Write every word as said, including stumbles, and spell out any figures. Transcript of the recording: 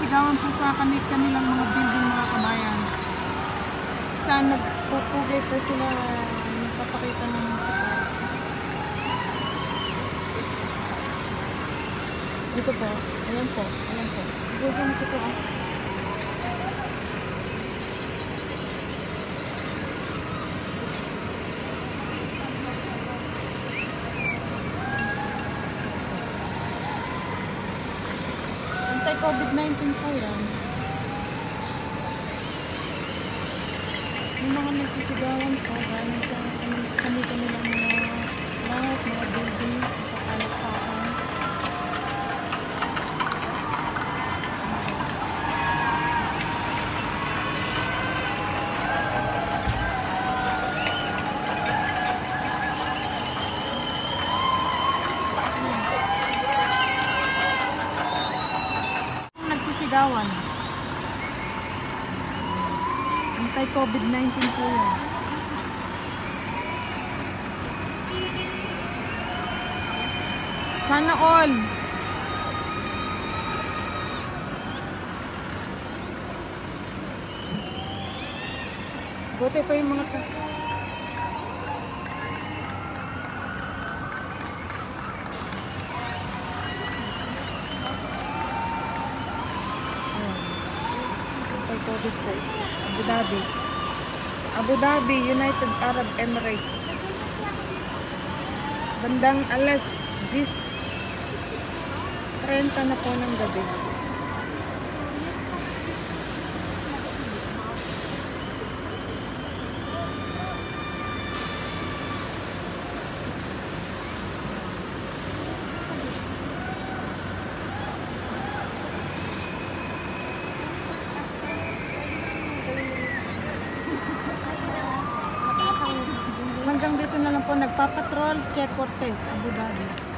nagsisigawan po sa kanil kanilang mga building, mga kabayan. Saan nagpupugay po sila, nagpapakita ng musika. Dito po, ayan po, ayan po. Susunod ko po ah. COVID nineteen po yan. Yung mga nagsisigawan po, galing sa kami-kanilang mga lahat, mga buildings, sa palakpakan. Sigawan. Anti-COVID nineteen po yan. Sana all. Buti pa yung mga kas... COVID po. Abu Dhabi. Abu Dhabi, United Arab Emirates. Bandang alas diyes trenta na po ng gabi. Hanggang dito na lang po nagpapatrol, Che Cortez, Abu Dhabi.